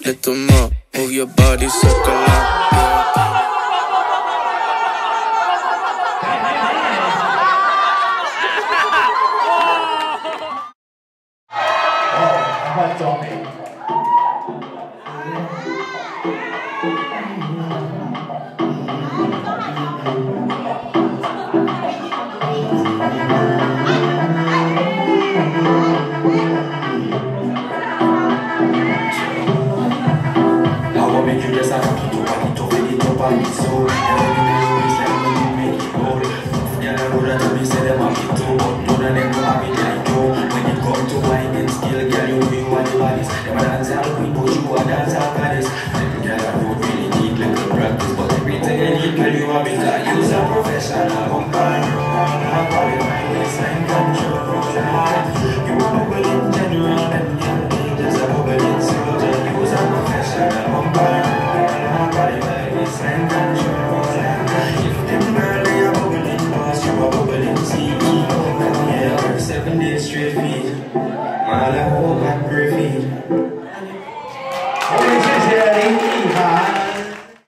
little more. Move your body, circle up, yeah. When it comes to wine and skill, girl, you know you are the baddest. Them a dance all queen, but you a dancer.